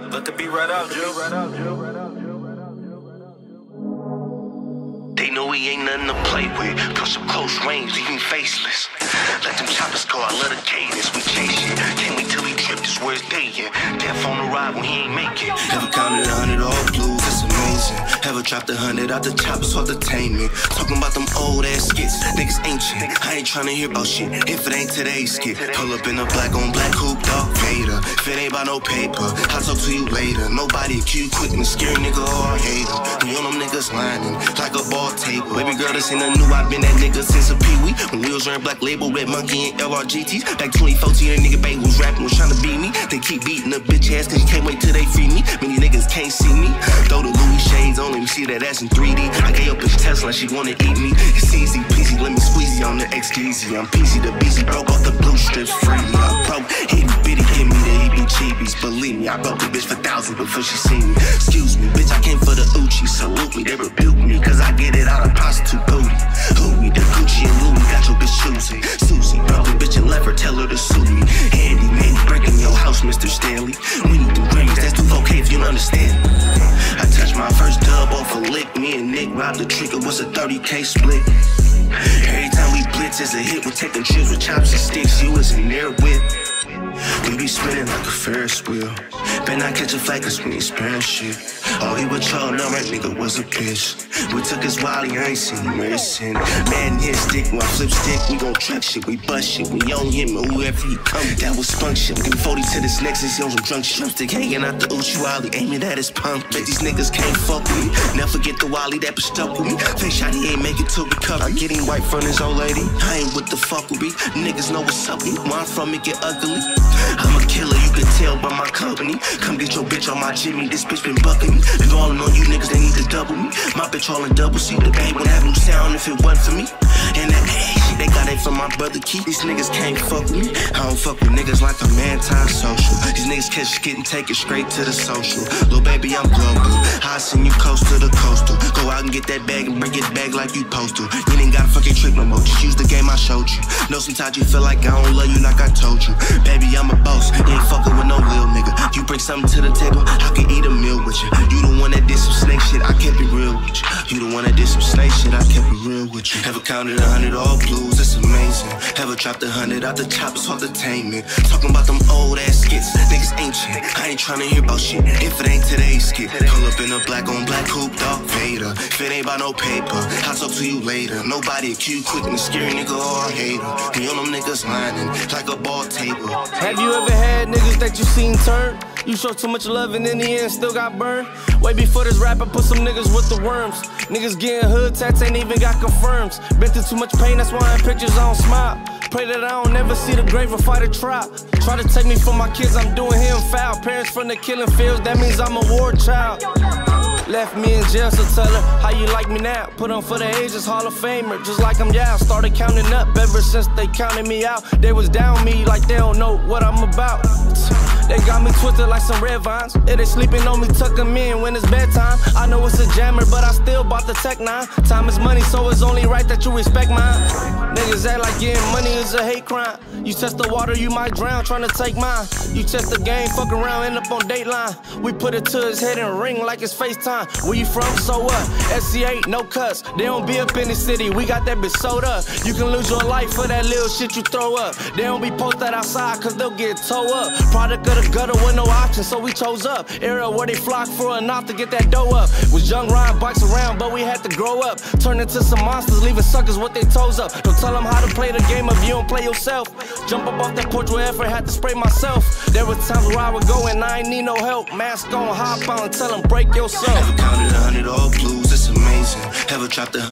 Let the beat right out, Jill. They know he ain't nothing to play with. Push up close range, leaving faceless. Let them choppers go, I let a cadence. We chase shit. Can't wait till he trip, this where it's day in. Death on the ride when he ain't make it. Ever counted 100 all blues, that's amazing. Ever dropped 100 out the choppers for entertainment. Talking about them old ass skits, niggas ancient. I ain't tryna hear about shit if it ain't today's skit. Pull up in a black on black coupe, dog Vader. If it ain't about no paper, I'll talk to you later. Nobody accused quick and scary nigga or a hater. You know them niggas lining like a ball table. Baby girl, this ain't nothing new, I've been that nigga since a pee-wee. When wheels ran black label, red monkey and LRGTs. Back 2014, a nigga bang was rapping, was trying to beat me. They keep beating the bitch ass cause you can't wait till they free me. Many niggas can't see me. Throw the Louis shades on, let me see that ass in 3D. I gave up bitch Tesla, she wanna eat me. It's easy peasy, let me squeeze on the XGZ. I'm peasy the BC, broke off the blue strips free. I'm broke, itty bitty, give me the heebie-jeebies. Believe me, I broke the bitch for thousands before she seen me. Excuse me, bitch, I came for the Uchi. Salute me, they rebuke me, cause I get it out of prostitute booty. Who me, the Gucci and Louis, got your bitch choosing. Susie, broke the bitch and left her, tell her to sue me. Handy, man, breaking your house, Mr. Stanley. We need them Grammys, that's too okay if you don't understand. I touched my first dub off a lick. Me and Nick robbed the trigger, was a 30K split. Every time we blitz is a hit, we're taking trips with chops and sticks. You was in there with. We be spinning like a Ferris wheel. Better not catch a flight cause we ain't sparing shit. Oh, he was troll, no, that nigga was a bitch. We took his wally, I ain't seen him racing. Man, his stick, when I flip stick, we gon' truck shit, we bust shit. We own him and whoever he come, that was spunk shit. Give 40 to this Nexus, he on some drunk shit. Stick hanging out the Uchi Wally, aiming at his pump. Bet these niggas can't fuck with me. Never forget the Wally that was stuck with me. Face shot, he ain't make it to recover. I get him white from his old lady. I ain't with the fuck with me. Niggas know what's up with me. Where I'm from, it get ugly. I'm a killer, you can tell by my company. Come get your bitch on my Jimmy, this bitch been bucking me. Been ballin' on you niggas, they need to double me. My bitch all in double C, the bang would have no sound if it wasn't for me. And that shit, they got it from my brother Keith. These niggas can't fuck with me. I don't fuck with niggas like I'm anti-social. These niggas catch shit and take it straight to the social. Lil' baby, I'm global. I send you coast to the coastal. Go out and get that bag and bring it back like you supposed to. You ain't got a fucking trick no more, just use the game I showed you. Know sometimes you feel like I don't love you like I told you. Baby, I'm a boss, you ain't fucking with no lil nigga. You bring something to the table, I can eat a meal with you. You the one that did some snake shit, I kept it real with you. You the one that did some snake shit, I kept it real with you. Ever counted 100 all blues, it's amazing. Ever dropped 100 out the choppers for entertainment. Talking about them old ass skits, niggas ancient. I ain't tryna hear about shit if it ain't today's skit. Pull up in a black on black coupe, dog Vader. If it ain't about no paper, I'll talk to you later. Nobody accused quick and scary nigga or a hater. You know them niggas lining like a ball table. Have you ever had niggas that you seen turn? You showed too much love and in the end still got burned? Way before this rap, I put some niggas with the worms. Niggas getting hood tats ain't even got confirms. Been through too much pain, that's why in pictures I don't smile. Pray that I don't never see the grave or fight a trap. Try to take me from my kids, I'm doing him foul. Parents from the killing fields, that means I'm a war child. Left me in jail, so tell her how you like me now. Put on for the ages, Hall of Famer, just like I'm Yao. Started counting up ever since they counted me out. They was down me like they don't know what I'm about. They got me twisted like some red vines. Yeah, they sleeping on me, tuck them in when it's bedtime. I know it's a jammer, but I still bought the Tech 9. Time is money, so it's only right that you respect mine. Niggas act like getting money is a hate crime. You test the water, you might drown trying to take mine. You test the game, fuck around, end up on Dateline. We put it to his head and ring like it's FaceTime. Where you from? So what? SC8, no cuts. They don't be up in the city, we got that bitch sold up. You can lose your life for that little shit you throw up. They don't be posted outside cause they'll get towed up. Product of the gutter with no option, so we chose up. Era where they flock for enough to get that dough up. Was young riding bikes around, but we had to grow up. Turn into some monsters, leaving suckers with their toes up. Don't tell them how to play the game if you don't play yourself. Jump up off that porch with effort, had to spray myself. There were times where I would go and I ain't need no help. Mask on, hop on, tell them break yourself. Ever counted 100 all blues, it's amazing. Ever dropped